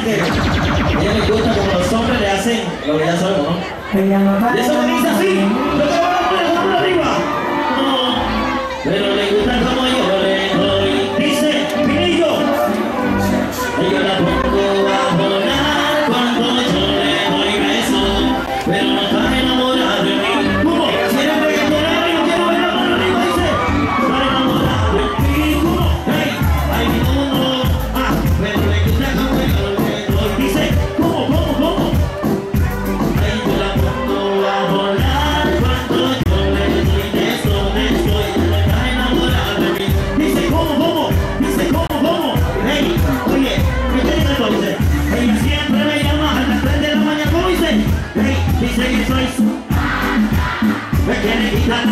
dicen que a ella le gusta como los hombres le hacen lo que ya sabemos, ¿no? Y eso me dice así, lo que van a poner la mano arriba. No, pero le gusta como yo le doy. Dice, Pinillo, yo la pongo a volar cuando yo le doy beso, pero no está enamorada de mí. ¿Cómo? Si eres reggaetonero, yo quiero ver la mano arriba, dice, está enamorada de mí. ¿Cómo? Hey, ay, no, pero le gusta como yo le doy. Dice, ¿cómo? Ay, yo la pongo a volar cuando yo le doy beso, y no está enamorada de mí. Dice, ¿cómo? Dice, ¿cómo? Hey, oye, ¿qué te dice esto? Dice, ella siempre me llama a las 3 de la mañana. ¿Cómo dice? Hey, dice que soy me quiere quitar.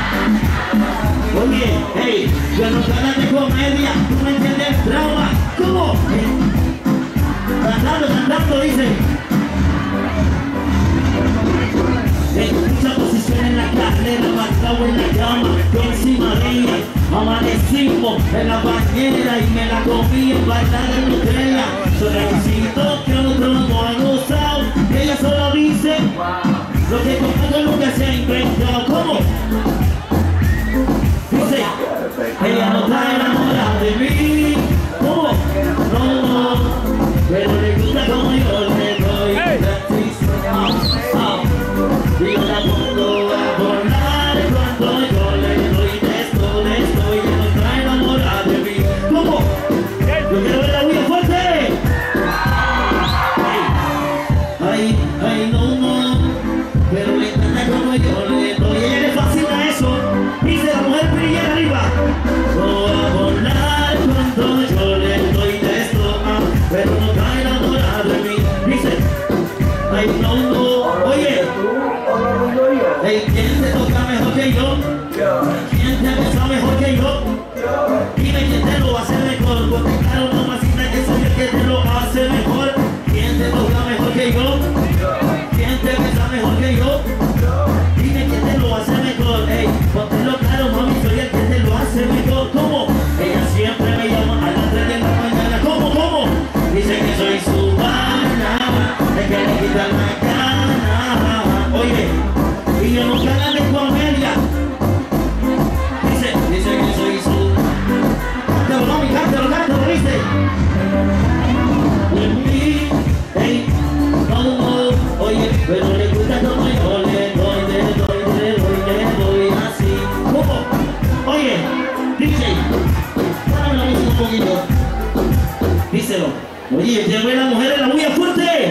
Oye, hey, yo no ganas de comedia, tú me entiendes, drama. ¿Cómo? Cantando, dice. Mucha posición en la carrera, marcado en la cama, yo encima de ella. Amanecimos en la bañera y me la comí en bailar de Nutella. Son requisitos que nosotros no han usado. Ella solo dice lo que conmigo nunca se ha inventado. ¿Cómo? Dice, ella no está enamorada de mí. ¿Cómo? No, pero le gusta como yo le doy. Y yo la pongo a volar cuando yo le doy esto, y ella no está enamorada de mí. ¿Cómo? Yo quiero ver la huella fuerte. Ay, no, pero le encanta como yo le doy. Ella le fascina eso. Dice la mujer brilla arriba. Voy a volar cuando yo le doy esto, pero no está enamorada de mí. Dice, ay, no, oye. Hey, ¿quién te toca mejor que yo? ¿Quién te besa mejor que yo? Dime quién te lo hace mejor, porque claro, mamacita, que soy el que te lo hace mejor. ¿Quién te toca mejor que yo? ¿Quién te besa mejor que yo? Dime quién te lo hace mejor. Hey, póntelo claro, mami, soy el que te lo hace mejor. ¿Cómo? Ella siempre me llama a las 3 de la mañana. ¿Cómo? Dice que soy su bana, es que le quitan la gana. Oye, y yo no gana de comedia. Dice que soy su. Cántalo, mami, cántalo, ¿viste? Hey, no, oye, pero le gusta como yo le doy así. ¿Cómo? Oye, DJ, párame la música un poquito. Díselo. Oye, llegó la mujer en la huella fuerte.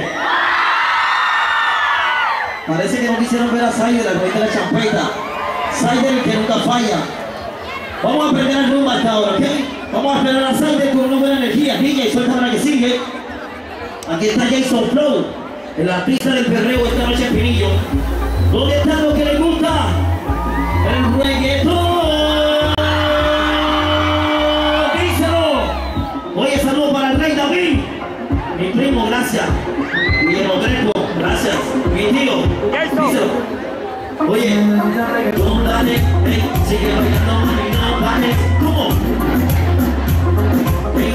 Parece que no quisieron ver a Sider, el rey de la champeta. Sider, el que nunca falla. Vamos a aprender el rumbo hasta ahora, ¿ok? Vamos a esperar a Sider con una buena energía. DJ, suelta la que sigue. Aquí está Jason Flow, en la pista del perreo esta noche en Pinillo. ¿Dónde está lo que le gusta? El reggaetón. Díselo. Oye, saludo para el rey David. Mi primo, gracias. Guillermo Greco, gracias. Mi tío, díselo. Oye, no dale, hey, sigue bailando, mami, no pares. ¿Cómo? Hey.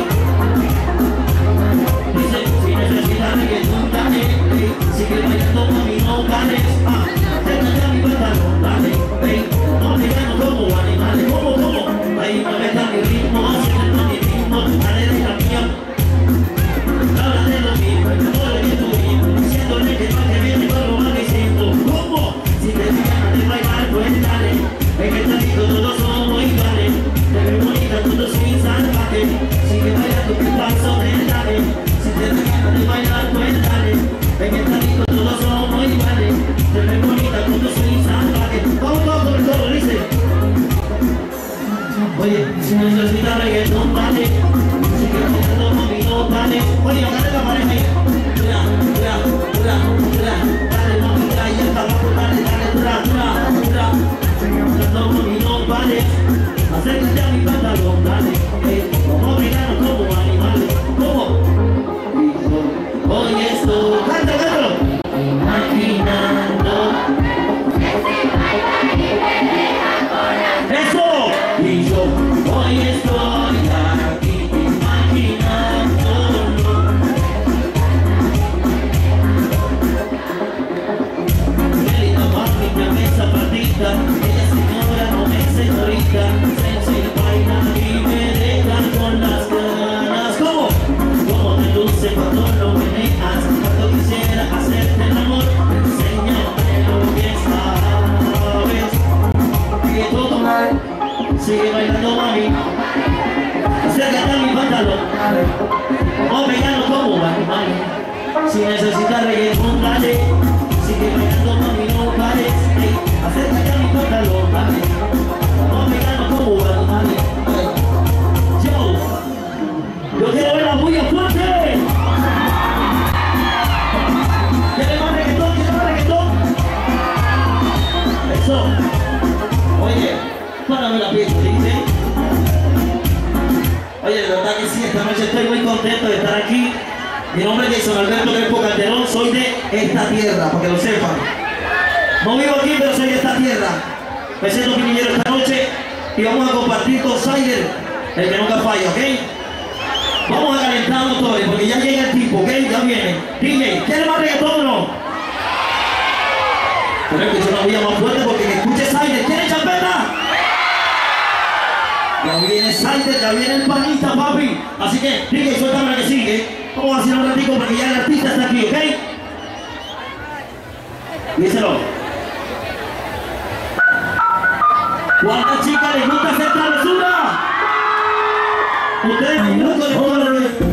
Dice, si necesitas reggaetón, dale, hey, sigue bailando, mami, no pares. Acércate a mi pantalón, dale, hey, no me llamo como animales. ¿Cómo? Ahí muévete a mi ritmo, haciendo mi ritmo, dale de la mía. Habla de lo mismo, el amor de tu hijo, diciéndole que no te viene con lo más diciendo. ¿Cómo? Si te ganas de bailar, pues dale. En esta disco todos somos iguales. Te ves bonita, todo sin salvaje. Sigue bailando tu paso, dale. Si te ganas de bailar, pues dale. En esta disco todos somos iguales. Te ves bonita, todo sin salvaje. Vamos todos con el coro, dice. Oye, si necesitas reggaetón, vale. Sigue bailando, mami, no vale. Oye, agarre la pareja ahí. Dale, mami, ahí está abajo, dale, no vale. Acércate a mi pantalón, dale. Vamos a brindarnos como animales. ¿Cómo? Oye, esto, cántalo. Imaginando Si necesitas reggaetón, dale. Sigue bailando, mami, no pares. Ey, acércate a mi pantalón, dale. Vamos a pegarnos como burro, dale. Yo quiero ver la bulla fuerte. ¿Quiere más reggaetón? ¿Quiere más reggaetón? Eso. Oye, párame la pista, ¿dice? Oye, de verdad que sí, esta noche estoy muy contento de estar aquí. Mi nombre es Jason Alberto Crespo Calderón, soy de esta tierra, para que lo sepan. No vivo aquí, pero soy de esta tierra. Me siento pinillero esta noche y vamos a compartir con Sider, el que nunca falla, ¿ok? Vamos a calentar motores, porque ya llega el tipo, ¿ok? Ya viene. DJ, ¿quiere más reggaetón o no? Pero es que yo no voy a más fuerte porque que escuche Sider. ¿Quiere champeta? Ya viene Sider, ya viene el panita, papi. Así que, DJ, suéltame la que sigue. Vamos a hacer un ratito porque ya el artista está aquí, ¿ok? Díselo. ¿Cuántas chicas les gusta hacer travesura? Ustedes,